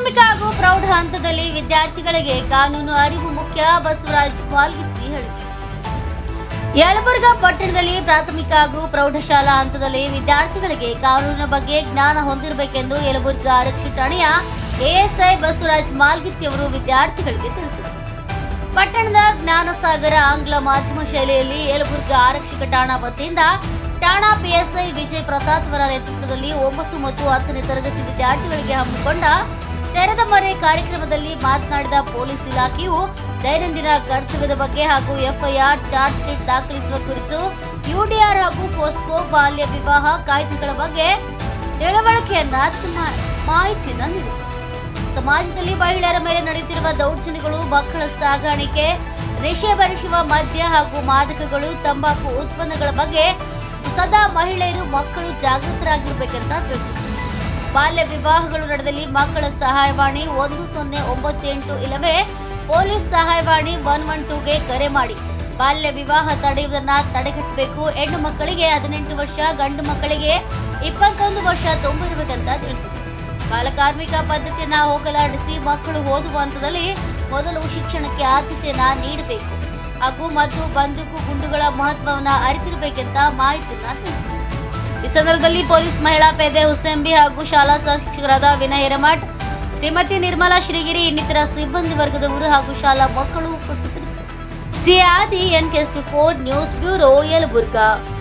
ಪ್ರಾಥಮಿಕ ಹಾಗೂ ಪ್ರೌಢ ಹಂತದಲ್ಲಿ ವಿದ್ಯಾರ್ಥಿಗಳಿಗೆ ಕಾನೂನು ಅರಿವು ಮುಖ್ಯ, ಬಸವರಾಜ ಮಾಲ್ಗಿತ್ತಿ ಹೇಳಿಕೆ. ಯಲಬುರ್ಗಾ ಪಟ್ಟಣದಲ್ಲಿ ಪ್ರಾಥಮಿಕ ಹಾಗೂ ಪ್ರೌಢಶಾಲಾ ಹಂತದಲ್ಲಿ ವಿದ್ಯಾರ್ಥಿಗಳಿಗೆ ಕಾನೂನಿನ ಬಗ್ಗೆ ಜ್ಞಾನ ಹೊಂದಿರಬೇಕೆಂದು ಯಲಬುರ್ಗಾ ಆರಕ್ಷಿ ಠಾಣೆಯ ಎಎಸ್ಐ ಬಸವರಾಜ ಮಾಲ್ಗಿತ್ತಿ ಅವರು ವಿದ್ಯಾರ್ಥಿಗಳಿಗೆ ತಿಳಿಸಿದರು. ಪಟ್ಟಣದ ಜ್ಞಾನಸಾಗರ ಆಂಗ್ಲ ಮಾಧ್ಯಮ ಶಾಲೆಯಲ್ಲಿ ಯಲಬುರ್ಗಾ ಆರಕ್ಷಕ ಠಾಣಾ ವತಿಯಿಂದ ಠಾಣಾ ಪಿಎಸ್ಐ ವಿಜಯ್ ಪ್ರತಾಪ್ ಅವರ ನೇತೃತ್ವದಲ್ಲಿ 9 ಮತ್ತು 10ನೇ ತರಗತಿ ವಿದ್ಯಾರ್ಥಿಗಳಿಗೆ ಹಮ್ಮಿಕೊಂಡ ತೆರೆದ ಮರೆ ಕಾರ್ಯಕ್ರಮದಲ್ಲಿ ಮಾತನಾಡಿದ ಪೊಲೀಸ್ ಇಲಾಖೆಯು ದೈನಂದಿನ ಕರ್ತವ್ಯದ ಬಗ್ಗೆ ಹಾಗೂ ಎಫ್ಐಆರ್ ಚಾರ್ಜ್ ಶೀಟ್ ದಾಖಲಿಸುವ ಕುರಿತು ಯುಡಿಆರ್ ಹಾಗೂ ಫೋಸ್ಕೋ ಬಾಲ್ಯ ವಿವಾಹ ಕಾಯ್ದೆಗಳ ಬಗ್ಗೆ ತಿಳುವಳಿಕೆಯನ್ನ ಮಾಹಿತಿಯನ್ನು ನೀಡಿದರು. ಸಮಾಜದಲ್ಲಿ ಮಹಿಳೆಯರ ಮೇಲೆ ನಡೆಯುತ್ತಿರುವ ದೌರ್ಜನ್ಯಗಳು, ಮಕ್ಕಳ ಸಾಗಾಣಿಕೆ, ನಶೆ ಬರಿಸುವ ಮದ್ಯ ಹಾಗೂ ಮಾದಕಗಳು, ತಂಬಾಕು ಉತ್ಪನ್ನಗಳ ಬಗ್ಗೆ ಸದಾ ಮಹಿಳೆಯರು ಮಕ್ಕಳು ಜಾಗೃತರಾಗಿರಬೇಕೆಂತ ತಿಳಿಸಿದರು. ಬಾಲ್ಯ ವಿವಾಹಗಳು ನಡೆದಲ್ಲಿ ಮಕ್ಕಳ ಸಹಾಯವಾಣಿ 1098 ಇಲ್ಲವೇ ಪೊಲೀಸ್ ಸಹಾಯವಾಣಿ 112ಗೆ ಕರೆ ಮಾಡಿ ಬಾಲ್ಯ ವಿವಾಹ ತಡೆಯುವುದನ್ನು ತಡೆಗಟ್ಟಬೇಕು. ಹೆಣ್ಣು ಮಕ್ಕಳಿಗೆ 18 ವರ್ಷ, ಗಂಡು ಮಕ್ಕಳಿಗೆ 21 ವರ್ಷ ತುಂಬಿರಬೇಕಂತ ತಿಳಿಸಿದರು. ಬಾಲಕಾರ್ಮಿಕ ಪದ್ಧತಿಯನ್ನ ಹೋಗಲಾಡಿಸಿ ಮಕ್ಕಳು ಓದುವ ಹಂತದಲ್ಲಿ ಮೊದಲು ಶಿಕ್ಷಣಕ್ಕೆ ಆದ್ಯತೆಯನ್ನ ನೀಡಬೇಕು ಹಾಗೂ ಮದ್ದು, ಬಂದೂಕು, ಗುಂಡುಗಳ ಮಹತ್ವವನ್ನು ಅರಿತಿರಬೇಕೆಂತ ಮಾಹಿತಿಯನ್ನ ತಿಳಿಸಿದರು. ಈ ಸಂದರ್ಭದಲ್ಲಿ ಪೊಲೀಸ್ ಮಹಿಳಾ ಪೇದೆ ಹುಸೇಂಬಿ ಹಾಗೂ ಶಾಲಾ ಶಿಕ್ಷಕರಾದ ವಿನಯ್ ಹಿರೇಮಠ್, ಶ್ರೀಮತಿ ನಿರ್ಮಲಾ ಶ್ರೀಗಿರಿ ಇನ್ನಿತರ ಸಿಬ್ಬಂದಿ ವರ್ಗದವರು ಹಾಗೂ ಶಾಲಾ ಮಕ್ಕಳು ಉಪಸ್ಥಿತರಿದ್ದರು. ಸಿಆದಿ NK4 ನ್ಯೂಸ್ ಬ್ಯೂರೋ ಯಲಬುರ್ಗಾ.